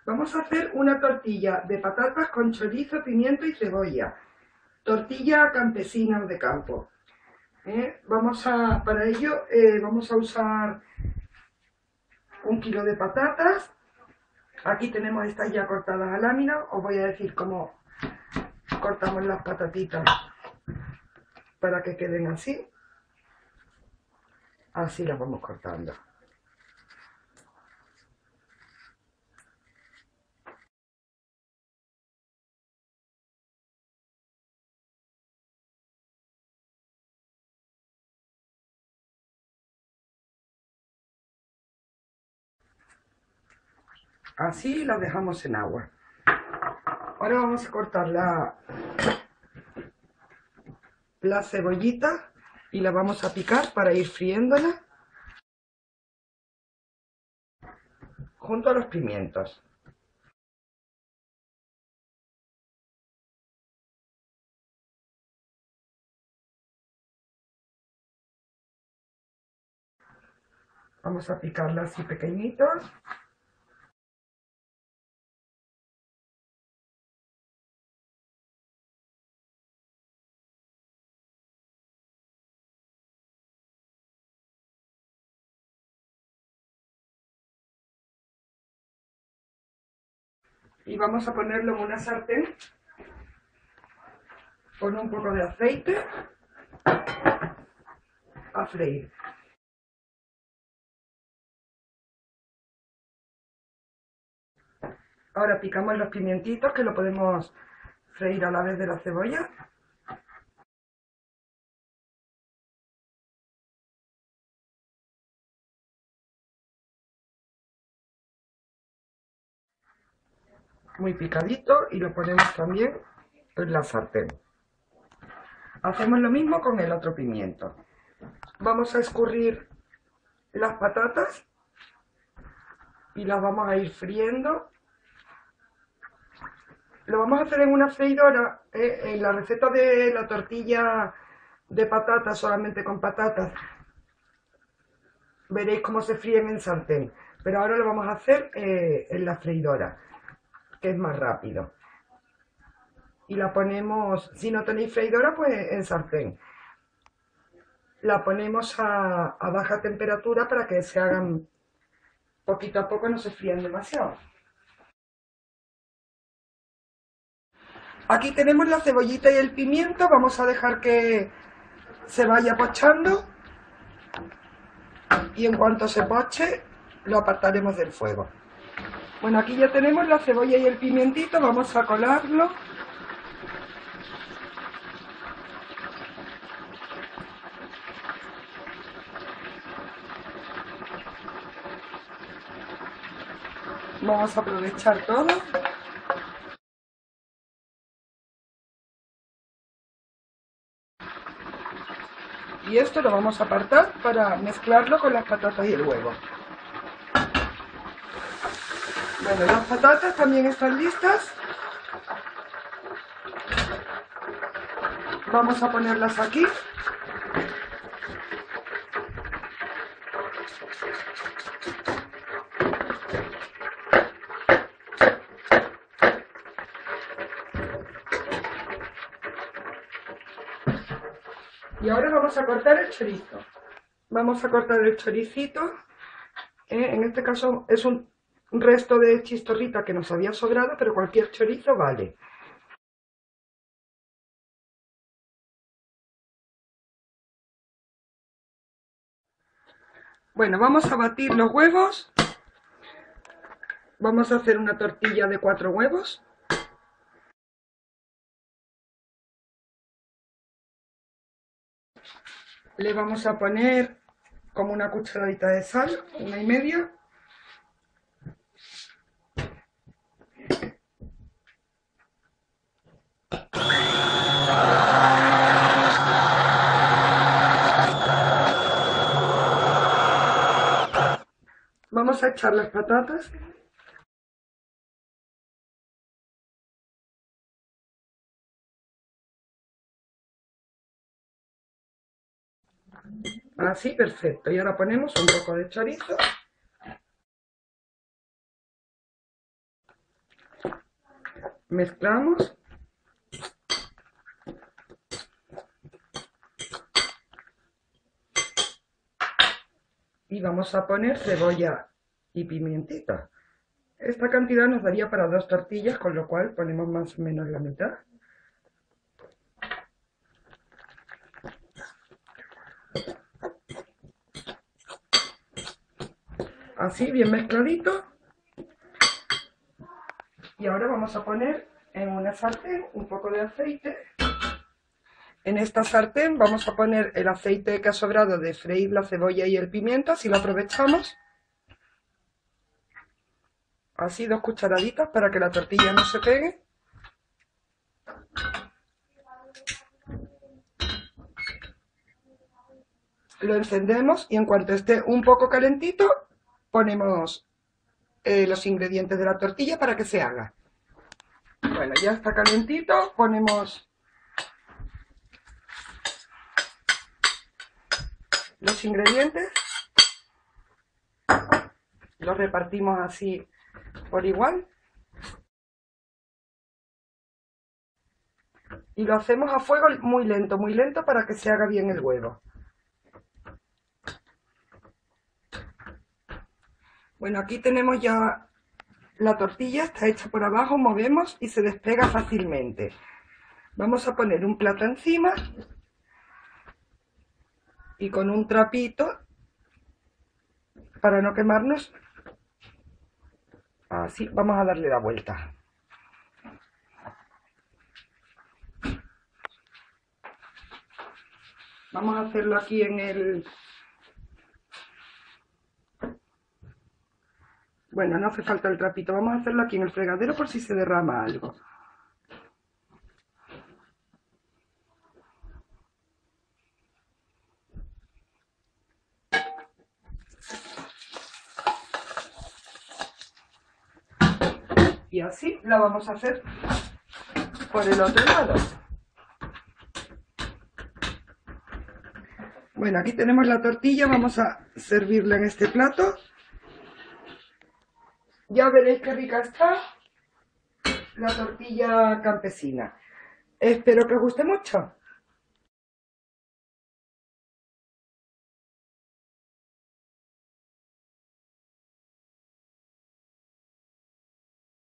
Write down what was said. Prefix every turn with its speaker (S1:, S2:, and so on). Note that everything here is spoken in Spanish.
S1: Vamos a hacer una tortilla de patatas con chorizo, pimiento y cebolla. Tortilla campesina de campo. Para ello vamos a usar 1 kilo de patatas. Aquí tenemos estas ya cortadas a lámina. Os voy a decir cómo cortamos las patatitas para que queden así. Así las vamos cortando. Así las dejamos en agua. Ahora vamos a cortar la cebollita y la vamos a picar para ir friéndola junto a los pimientos. Vamos a picarla así pequeñitos. Y vamos a ponerlo en una sartén con un poco de aceite a freír. Ahora picamos los pimientitos, que lo podemos freír a la vez de la cebolla. Muy picadito, y lo ponemos también en la sartén. Hacemos lo mismo con el otro pimiento. Vamos a escurrir las patatas y las vamos a ir friendo. Lo vamos a hacer en una freidora. En la receta de la tortilla de patatas, solamente con patatas, veréis cómo se fríen en sartén. Pero ahora lo vamos a hacer en la freidora, que es más rápido. Y la ponemos, si no tenéis freidora, pues en sartén. La ponemos a baja temperatura para que se hagan poquito a poco, no se fríen demasiado. Aquí tenemos la cebollita y el pimiento. Vamos a dejar que se vaya pochando, y en cuanto se poche lo apartaremos del fuego. Bueno, aquí ya tenemos la cebolla y el pimientito. Vamos a colarlo. Vamos a aprovechar todo. Y esto lo vamos a apartar para mezclarlo con las patatas y el huevo. Bueno, las patatas también están listas. Vamos a ponerlas aquí. Y ahora vamos a cortar el chorizo. Vamos a cortar el choricito. En este caso es un resto de chistorrita que nos había sobrado, pero cualquier chorizo vale. Bueno, vamos a batir los huevos. Vamos a hacer una tortilla de 4 huevos. Le vamos a poner como una cucharadita de sal, 1,5. Vamos a echar las patatas. Así, perfecto. Y ahora ponemos un poco de chorizo. Mezclamos. Y vamos a poner cebolla y pimientita. Esta cantidad nos daría para 2 tortillas, con lo cual ponemos más o menos la mitad. Así, bien mezcladito. Y ahora vamos a poner en una sartén un poco de aceite. En esta sartén vamos a poner el aceite que ha sobrado de freír la cebolla y el pimiento, así lo aprovechamos. Así 2 cucharaditas para que la tortilla no se pegue. Lo encendemos y en cuanto esté un poco calentito, ponemos los ingredientes de la tortilla para que se haga. Bueno, ya está calentito, ponemos los ingredientes, los repartimos así por igual y lo hacemos a fuego muy lento para que se haga bien el huevo. Bueno, aquí tenemos ya la tortilla, está hecha por abajo, movemos y se despega fácilmente. Vamos a poner un plato encima y con un trapito, para no quemarnos, así vamos a darle la vuelta. Vamos a hacerlo aquí en el... Bueno, no hace falta el trapito, vamos a hacerlo aquí en el fregadero por si se derrama algo. Y así la vamos a hacer por el otro lado. Bueno, aquí tenemos la tortilla, vamos a servirla en este plato. Ya veréis qué rica está la tortilla campesina. Espero que os guste mucho.